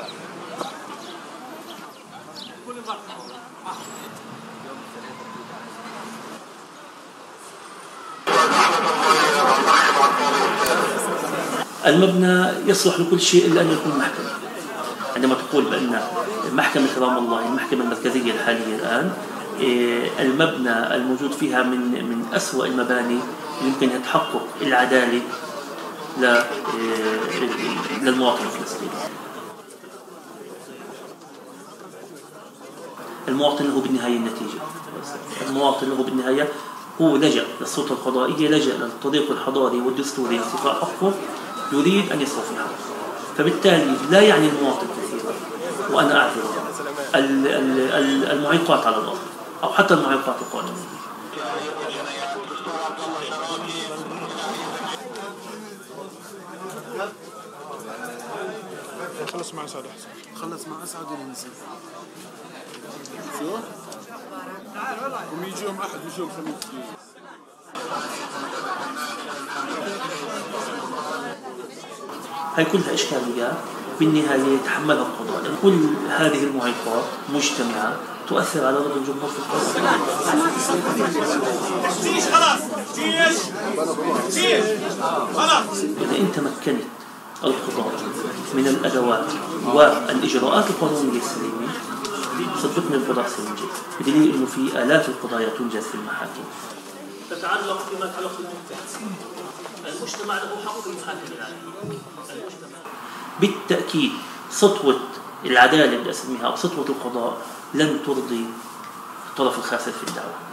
المبنى يصلح لكل شيء إلا أن يكون محكمة. عندما تقول بأن محكمة كرام الله المحكمة المركزية الحالية الآن المبنى الموجود فيها من أسوأ المباني اللي يمكن يتحقق العدالة للمواطن الفلسطيني. المواطن له بالنهاية النتيجة. المواطن له بالنهاية هو لجأ للسلطة القضائية، لجأ للطريق الحضاري والدستوري لاستيفاء حقه، يريد أن يصرف حقه. فبالتالي لا يعني المواطن كثيرا، وأنا أعذر المعيقات على الأرض أو حتى المعيقات القانونية. خلص مع أسعد أحسن. خلص مع أسعد وننزل. شو؟ ويجي يوم أحد ويجي يوم خميس. هي كلها إشكاليات بالنهاية يتحملها القضاء، لأن كل هذه المعيقات مجتمعة تؤثر على رضا الجمهور في القضاء. إذا أنت مكنت القضاء من الأدوات والإجراءات القانونية السليمة، صدقني القضاء سينجز، بدليل أنه في آلاف القضايا تنجز في المحاكم. تتعلق بما يتعلق بالمجتمع. المجتمع له حق في المحاكم العالمية. بالتأكيد سطوة العدالة بدي أسميها أو سطوة القضاء لن ترضي الطرف الخاسر في الدعوة.